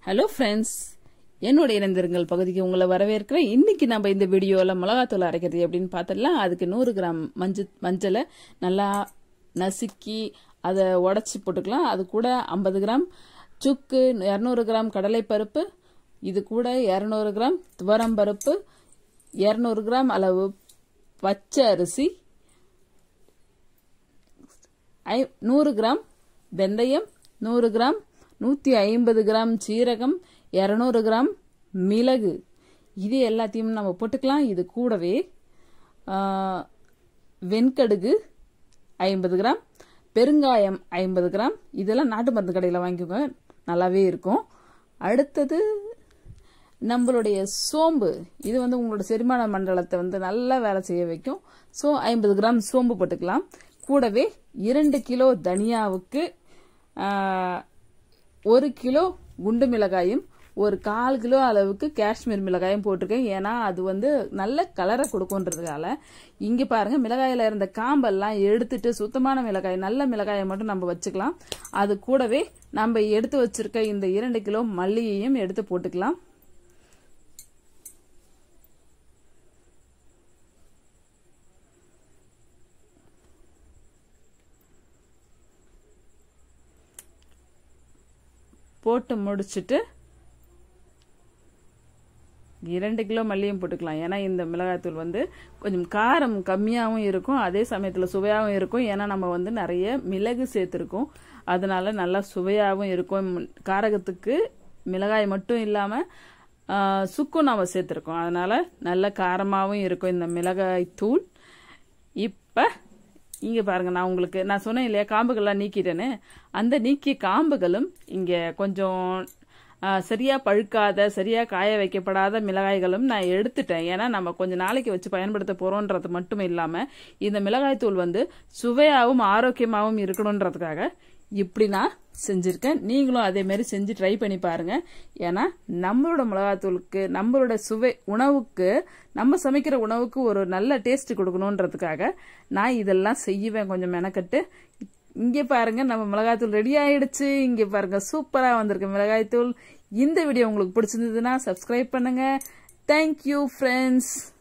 Hello friends, என்னோட இணைந்திருங்கள் பகுதிக்கு உங்களை வரவேற்கிறேன். இன்னைக்கு நம்ம இந்த வீடியோவில் மிளகாத்தூள் அரைக்கிறது எப்படின்னு பார்த்துடலாம். அதுக்கு 100 கிராம் மஞ்சளை நல்லா நசுக்கி அதை உடச்சி போட்டுக்கலாம். அது கூட 50 கிராம் சுக்கு, 200 கிராம் கடலைப்பருப்பு, இது கூட 200 கிராம் துவரம்பருப்பு, 200 கிராம் அளவு பச்சை அரிசி, 100 கிராம் வெந்தயம், 100 கிராம் 150 கிராம் சீரகம், 200 கிராம் மிளகு, இது எல்லாத்தையும் நம்ம போட்டுக்கலாம். இது கூடவே வெண்கடுகு 50 கிராம், பெருங்காயம் 50 கிராம், இதெல்லாம் நாட்டு மருந்து கடையில் வாங்கிக்கோங்க, நல்லாவே இருக்கும். அடுத்தது நம்மளுடைய சோம்பு, இது உங்களோட செரிமான மண்டலத்தை நல்லா வேலை செய்ய வைக்கும். ஸோ 50 கிராம் சோம்பு போட்டுக்கலாம். கூடவே 2 கிலோ தனியாவுக்கு 1 கிலோ குண்டு மிளகாயும் 1/4 கிலோ அளவுக்கு காஷ்மீர் மிளகாயும் போட்டிருக்கேன். ஏன்னா அது நல்ல கலரை கொடுக்கும்ன்றதுனால. இங்க பாருங்க, மிளகாயில இருந்த காம்பெல்லாம் எடுத்துட்டு சுத்தமான மிளகாய், நல்ல மிளகாயை மட்டும் நம்ம வச்சுக்கலாம். அது கூடவே நம்ம எடுத்து வச்சிருக்க இந்த 2 கிலோ மல்லியையும் எடுத்து போட்டுக்கலாம். போட்டு முடிச்சுட்டு 2 கிலோ மல்லியும் போட்டுக்கலாம். ஏன்னா இந்த மிளகாய்த்தூள் கொஞ்சம் காரம் கம்மியாகவும் இருக்கும், அதே சமயத்தில் சுவையாகவும் இருக்கும். ஏன்னா நம்ம நிறைய மிளகு சேர்த்துருக்கோம், அதனால நல்லா சுவையாகவும் இருக்கும். காரகத்துக்கு மிளகாய் மட்டும் இல்லாமல் சுக்கும் நாம் சேர்த்துருக்கோம், அதனால நல்ல காரமாகவும் இருக்கும் இந்த மிளகாய் தூள். இப்போ இங்கே பாருங்க, நான் சொன்னேன் இல்லையா, காம்புகள்லாம் நீக்கிட்டேன்னு. அந்த நீக்கிய காம்புகளும் இங்கே கொஞ்சம் சரியா பழுக்காத, சரியா காய வைக்கப்படாத மிளகாய்களும் நான் எடுத்துட்டேன். ஏன்னா நம்ம கொஞ்சம் நாளைக்கு வச்சு பயன்படுத்த போறோன்றது மட்டும் இல்லாம இந்த மிளகாய் தூள் சுவையாகவும் ஆரோக்கியமாகவும் இருக்கணும்ன்றதுக்காக இப்படி நான் செஞ்சிருக்கேன். நீங்களும் அதே மாதிரி செஞ்சு ட்ரை பண்ணி பாருங்க. ஏன்னா நம்மளோட மிளகாத்தூளுக்கு, நம்மளோட சுவை உணவுக்கு, நம்ம சமைக்கிற உணவுக்கு ஒரு நல்ல டேஸ்ட் கொடுக்கணுன்றதுக்காக நான் இதெல்லாம் செய்வேன் கொஞ்சம் மெனக்கட்டு. இங்கே பாருங்க, நம்ம மிளகாய்த்தூள் ரெடி ஆயிடுச்சு. இங்கே பாருங்க, சூப்பரா வந்திருக்கு மிளகாய்த்தூள். இந்த வீடியோ உங்களுக்கு பிடிச்சிருந்ததுன்னா சப்ஸ்கிரைப் பண்ணுங்க. Thank you friends.